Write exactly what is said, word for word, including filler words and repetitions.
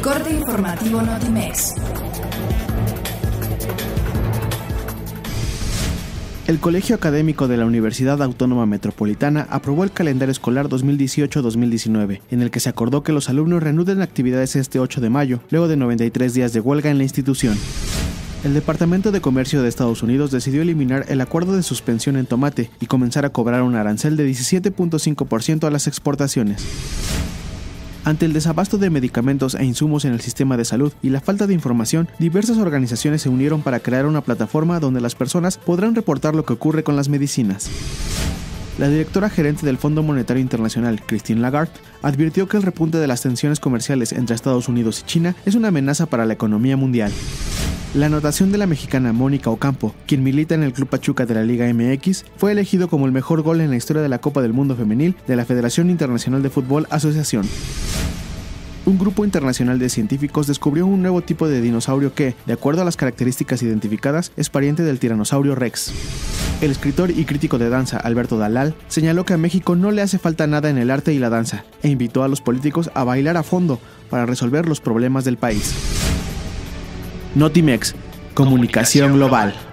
corte informativo Notimex. El Colegio Académico de la Universidad Autónoma Metropolitana aprobó el calendario escolar dos mil dieciocho dos mil diecinueve, en el que se acordó que los alumnos reanuden actividades este ocho de mayo, luego de noventa y tres días de huelga en la institución. El Departamento de Comercio de Estados Unidos decidió eliminar el acuerdo de suspensión en tomate y comenzar a cobrar un arancel de diecisiete punto cinco por ciento a las exportaciones. Ante el desabasto de medicamentos e insumos en el sistema de salud y la falta de información, diversas organizaciones se unieron para crear una plataforma donde las personas podrán reportar lo que ocurre con las medicinas. La directora gerente del Fondo Monetario Internacional, Christine Lagarde, advirtió que el repunte de las tensiones comerciales entre Estados Unidos y China es una amenaza para la economía mundial. La anotación de la mexicana Mónica Ocampo, quien milita en el Club Pachuca de la Liga M X, fue elegido como el mejor gol en la historia de la Copa del Mundo Femenil de la Federación Internacional de Fútbol Asociación. Un grupo internacional de científicos descubrió un nuevo tipo de dinosaurio que, de acuerdo a las características identificadas, es pariente del tiranosaurio Rex. El escritor y crítico de danza Alberto Dalal señaló que a México no le hace falta nada en el arte y la danza, e invitó a los políticos a bailar a fondo para resolver los problemas del país. Notimex, comunicación global.